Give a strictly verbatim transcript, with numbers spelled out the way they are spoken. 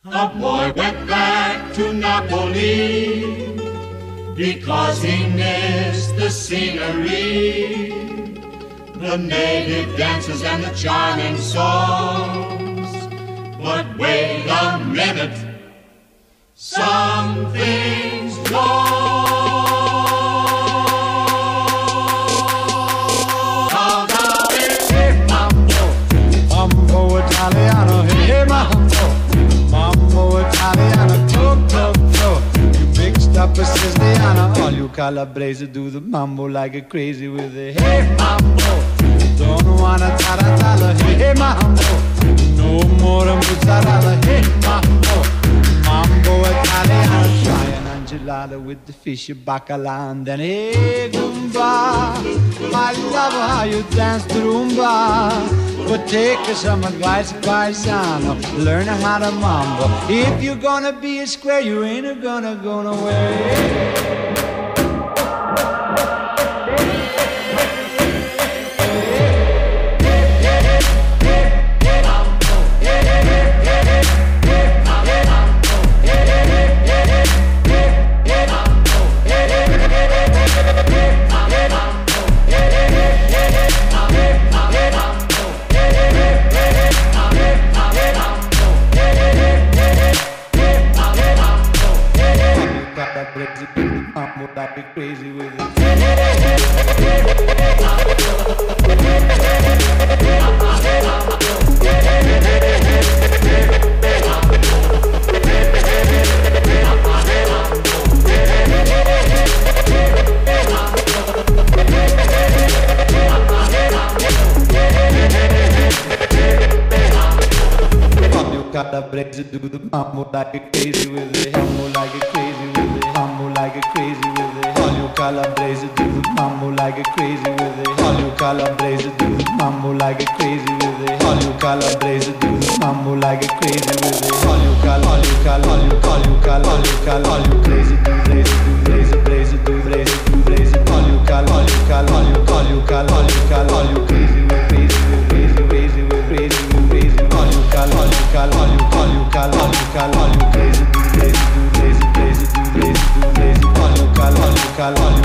A boy went back to Napoli because he missed the scenery, the native dances and the charming songs. But wait a minute, something's wrong. Cause now it's hey mambo, Mambo Italiano, hey mambo, Mambo Italiano, go, go, go. You mixed up a Siciliana, all you Calabrese do the mambo like a crazy with a hey mambo. Don't wanna tarantella, hey mambo. No more mozzarella, hey mambo. Mambo Italiano, try an enchilada with the fish, bacala, and then hey Goomba. I love how you dance the rumba. But take some advice, paisano, learn how to mambo. If you're gonna be a square, you ain't gonna go nowhere. Mambo like be crazy with it. Calabrese do the mambo like a crazy with it. Mambo like a crazy with it. Mambo like a crazy with it. All you Calabrese do the mambo like a crazy with it. All you Calabrese do the mambo like a crazy with it. All you Calabrese do the mambo like a crazy with it. All you cal, all you cal, all you cal, you cal, all you cal, all you crazy do crazy do crazy crazy do crazy do crazy. All you cal, all you cal, all you all you cal, all you cal, all you crazy with crazy with crazy crazy with crazy with crazy. All you cal, all you cal, all you all you cal, all you cal, all you crazy do crazy do crazy crazy do crazy do crazy. All you cal, all you cal, all you